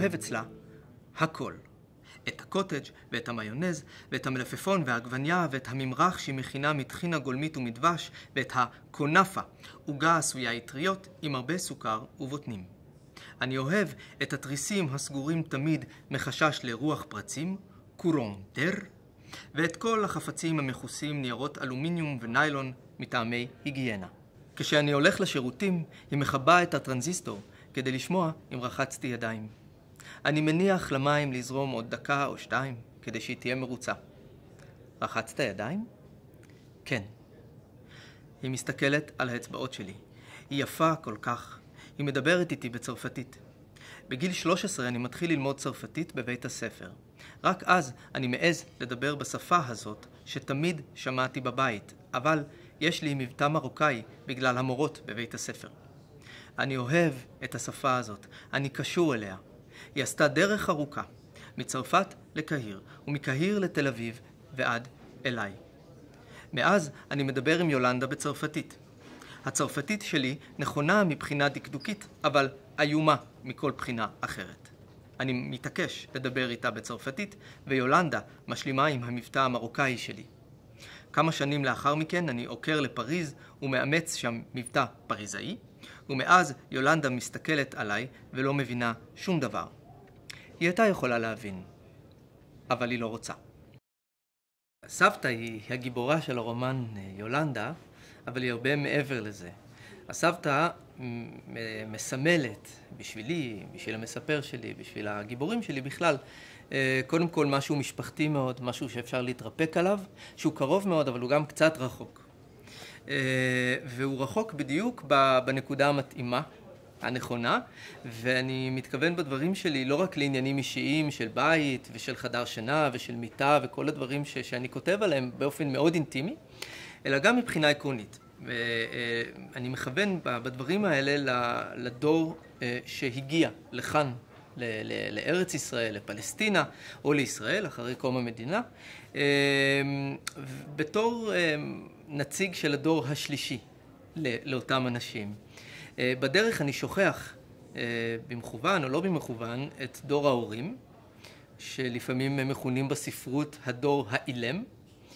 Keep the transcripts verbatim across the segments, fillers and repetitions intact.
אוהב אצלה הכל. את הקוטג' ואת המיונז, ואת המלפפון והעגבניה, ואת הממרח שהיא מכינה מטחינה גולמית ומדבש, ואת הקונפה, עוגה עשויה אטריות עם הרבה סוכר ובוטנים. אני אוהב את התריסים הסגורים תמיד מחשש לרוח פרצים, קורונטר, ואת כל החפצים המכוסים ניירות אלומיניום וניילון מטעמי היגיינה. כשאני הולך לשירותים, היא מכבה את הטרנזיסטור כדי לשמוע אם רחצתי ידיים. אני מניח למים לזרום עוד דקה או שתיים כדי שהיא תהיה מרוצה. רחצת ידיים? כן. היא מסתכלת על האצבעות שלי. היא יפה כל כך. היא מדברת איתי בצרפתית. בגיל שלוש עשרה אני מתחיל ללמוד צרפתית בבית הספר. רק אז אני מעז לדבר בשפה הזאת שתמיד שמעתי בבית, אבל יש לי מבטא מרוקאי בגלל המורות בבית הספר. אני אוהב את השפה הזאת, אני קשור אליה. היא עשתה דרך ארוכה, מצרפת לקהיר, ומקהיר לתל אביב ועד אליי. מאז אני מדבר עם יולנדה בצרפתית. הצרפתית שלי נכונה מבחינה דקדוקית, אבל איומה מכל בחינה אחרת. אני מתעקש לדבר איתה בצרפתית, ויולנדה משלימה עם המבטא המרוקאי שלי. כמה שנים לאחר מכן אני עוקר לפריז ומאמץ שם מבטא פריזאי, ומאז יולנדה מסתכלת עליי ולא מבינה שום דבר. היא הייתה יכולה להבין, אבל היא לא רוצה. סבתא היא הגיבורה של הרומן יולנדה, אבל היא הרבה מעבר לזה. הסבתא מסמלת בשבילי, בשביל המספר שלי, בשביל הגיבורים שלי בכלל, קודם כל משהו משפחתי מאוד, משהו שאפשר להתרפק עליו, שהוא קרוב מאוד, אבל הוא גם קצת רחוק. והוא רחוק בדיוק בנקודה המתאימה, הנכונה, ואני מתכוון בדברים שלי לא רק לעניינים אישיים של בית ושל חדר שינה ושל מיטה וכל הדברים ש- שאני כותב עליהם באופן מאוד אינטימי, אלא גם מבחינה עקרונית. ואני מכוון בדברים האלה לדור שהגיע לכאן, לארץ ישראל, לפלסטינה או לישראל אחרי קום המדינה, בתור נציג של הדור השלישי לאותם אנשים. בדרך אני שוכח במכוון או לא במכוון את דור ההורים, שלפעמים מכונים בספרות הדור האילם,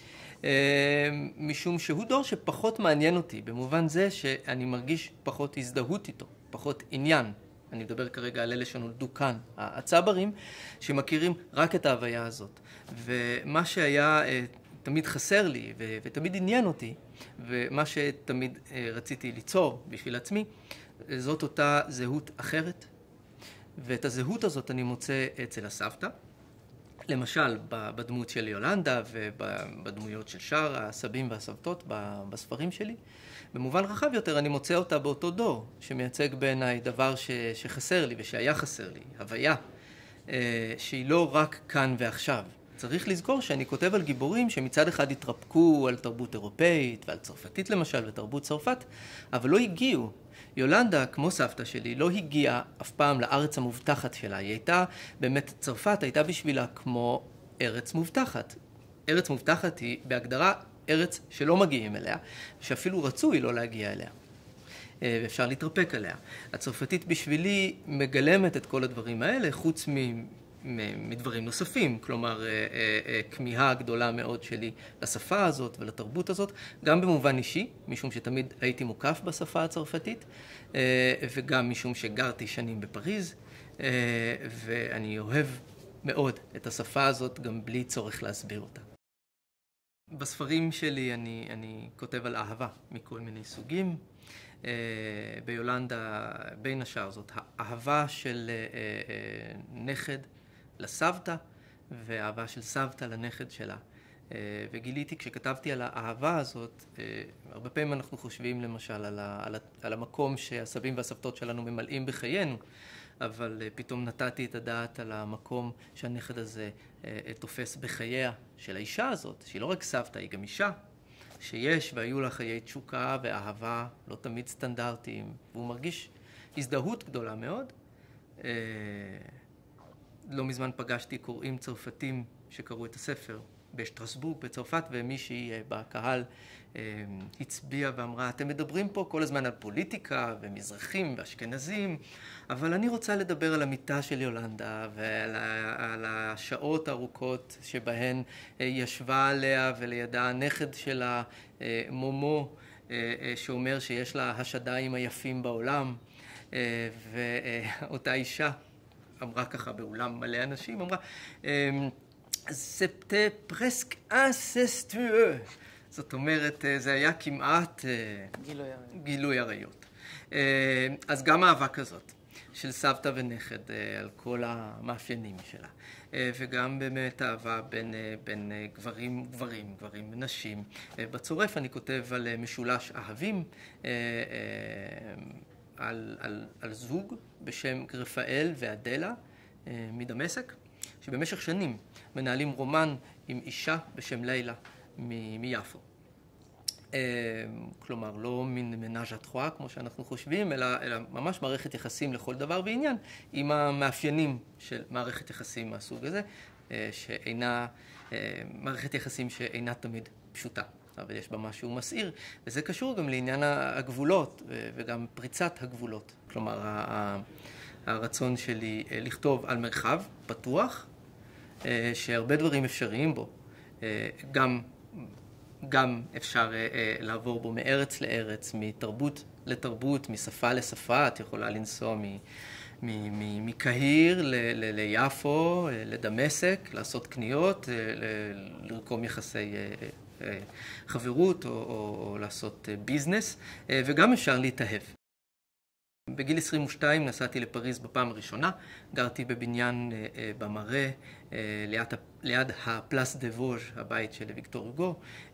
משום שהוא דור שפחות מעניין אותי, במובן זה שאני מרגיש פחות הזדהות איתו, פחות עניין. אני מדבר כרגע על אלה שנולדו כאן, הצברים, שמכירים רק את ההוויה הזאת. ומה שהיה תמיד חסר לי ותמיד עניין אותי, ומה שתמיד רציתי ליצור בשביל עצמי, זאת אותה זהות אחרת. ואת הזהות הזאת אני מוצא אצל הסבתא, למשל בדמות של יולנדה ובדמויות של שאר הסבים והסבתות בספרים שלי. במובן רחב יותר אני מוצא אותה באותו דור, שמייצג בעיניי דבר ש, שחסר לי ושהיה חסר לי, הוויה, שהיא לא רק כאן ועכשיו. צריך לזכור שאני כותב על גיבורים שמצד אחד התרפקו על תרבות אירופאית ועל צרפתית למשל ותרבות צרפת, אבל לא הגיעו. יולנדה, כמו סבתא שלי, לא הגיעה אף פעם לארץ המובטחת שלה. היא הייתה, באמת צרפת הייתה בשבילה כמו ארץ מובטחת. ארץ מובטחת היא בהגדרה ארץ שלא מגיעים אליה, שאפילו רצוי לא להגיע אליה. ואפשר להתרפק עליה. הצרפתית בשבילי מגלמת את כל הדברים האלה, חוץ מ... מדברים נוספים, כלומר כמיהה גדולה מאוד שלי לשפה הזאת ולתרבות הזאת, גם במובן אישי, משום שתמיד הייתי מוקף בשפה הצרפתית, וגם משום שגרתי שנים בפריז, ואני אוהב מאוד את השפה הזאת גם בלי צורך להסביר אותה. בספרים שלי אני, אני כותב על אהבה מכל מיני סוגים. ביולנדה בין השאר זאת האהבה של נכד לסבתא והאהבה של סבתא לנכד שלה. וגיליתי כשכתבתי על האהבה הזאת, הרבה פעמים אנחנו חושבים למשל על, ה, על, ה, על המקום שהסבים והסבתות שלנו ממלאים בחיינו, אבל פתאום נתתי את הדעת על המקום שהנכד הזה תופס בחייה של האישה הזאת, שהיא לא רק סבתא, היא גם אישה, שיש והיו לה חיי תשוקה ואהבה לא תמיד סטנדרטיים, והוא מרגיש הזדהות גדולה מאוד. לא מזמן פגשתי קוראים צרפתים שקראו את הספר בשטרסבורג בצרפת, ומישהי בקהל הצביעה ואמרה, אתם מדברים פה כל הזמן על פוליטיקה ומזרחים ואשכנזים, אבל אני רוצה לדבר על המיטה של יולנדה ועל השעות הארוכות שבהן ישבה עליה ולידה הנכד שלה, מומו, שאומר שיש לה השדיים היפים בעולם, ואותה אישה אמרה ככה באולם מלא אנשים, אמרה, c'était presque incestueux. זאת אומרת, זה היה כמעט גילוי עריות. גילוי עריות. אז גם אהבה כזאת של סבתא ונכד על כל המאפיינים שלה. וגם באמת אהבה בין, בין גברים גברים, גברים ונשים. בצורף אני כותב על משולש אהבים, על, על, על זוג בשם רפאל ואדלה מדמשק, שבמשך שנים מנהלים רומן עם אישה בשם לילה מיפו. כלומר, לא מין מנאז' א טרואה כמו שאנחנו חושבים, אלא, אלא ממש מערכת יחסים לכל דבר ועניין, עם המאפיינים של מערכת יחסים מהסוג הזה, שאינה, מערכת יחסים שאינה תמיד פשוטה, אבל יש בה משהו מסעיר, וזה קשור גם לעניין הגבולות וגם פריצת הגבולות. כלומר, הרצון שלי לכתוב על מרחב פתוח, שהרבה דברים אפשריים בו, גם, גם אפשר לעבור בו מארץ לארץ, מתרבות לתרבות, משפה לשפה. את יכולה לנסוע מקהיר ליפו, לדמשק, לעשות קניות, לרקום יחסי חברות או, או, או לעשות ביזנס, וגם אפשר להתאהב. בגיל עשרים ושתיים נסעתי לפריז בפעם הראשונה, גרתי בבניין במראה, ליד, ליד הפלאס דה ווז', הבית של ויקטור הוגו,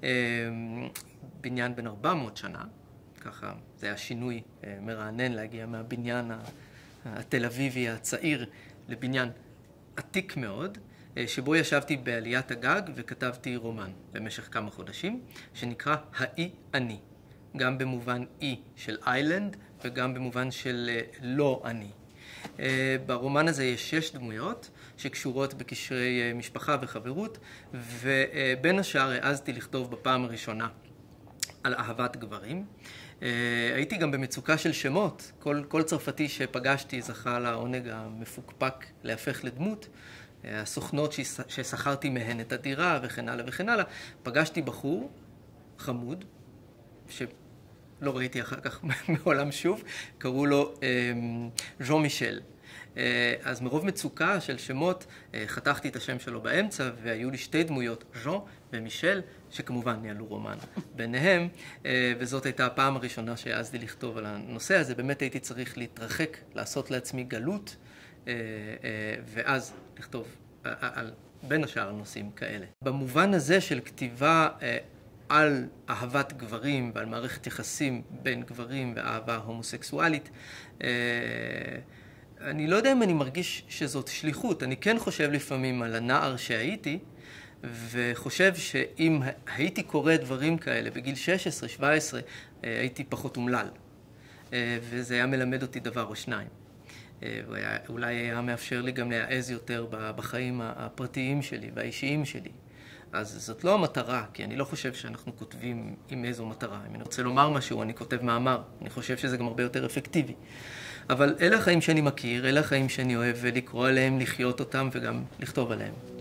בניין בן ארבע מאות שנה, ככה זה היה שינוי מרענן להגיע מהבניין התל אביבי הצעיר לבניין עתיק מאוד, שבו ישבתי בעליית הגג וכתבתי רומן במשך כמה חודשים, שנקרא האי אני, גם במובן אי של איילנד וגם במובן של לא אני. ברומן הזה יש שש דמויות שקשורות בקשרי משפחה וחברות, ובין השאר העזתי לכתוב בפעם הראשונה על אהבת גברים. הייתי גם במצוקה של שמות, כל, כל צרפתי שפגשתי זכה לעונג המפוקפק להפך לדמות. הסוכנות ששכרתי מהן את הדירה וכן הלאה וכן הלאה. פגשתי בחור חמוד, שלא ראיתי אחר כך מעולם שוב, קראו לו ז'אן מישל. אז מרוב מצוקה של שמות חתכתי את השם שלו באמצע, והיו לי שתי דמויות, ז'אן ומישל, שכמובן ניהלו רומן ביניהם, וזאת הייתה הפעם הראשונה שהעזתי לכתוב על הנושא הזה. באמת הייתי צריך להתרחק, לעשות לעצמי גלות, ואז לכתוב על, בין השאר נושאים כאלה. במובן הזה של כתיבה על אהבת גברים ועל מערכת יחסים בין גברים ואהבה הומוסקסואלית, אני לא יודע אם אני מרגיש שזאת שליחות. אני כן חושב לפעמים על הנער שהייתי, וחושב שאם הייתי קורא דברים כאלה בגיל שש עשרה שבע עשרה, הייתי פחות אומלל, וזה היה מלמד אותי דבר או שניים. אולי היה מאפשר לי גם להעז יותר בחיים הפרטיים שלי והאישיים שלי. אז זאת לא המטרה, כי אני לא חושב שאנחנו כותבים עם איזו מטרה. אם אני רוצה לומר משהו, אני כותב מאמר. אני חושב שזה גם הרבה יותר אפקטיבי. אבל אלה החיים שאני מכיר, אלה החיים שאני אוהב לקרוא עליהם, לחיות אותם וגם לכתוב עליהם.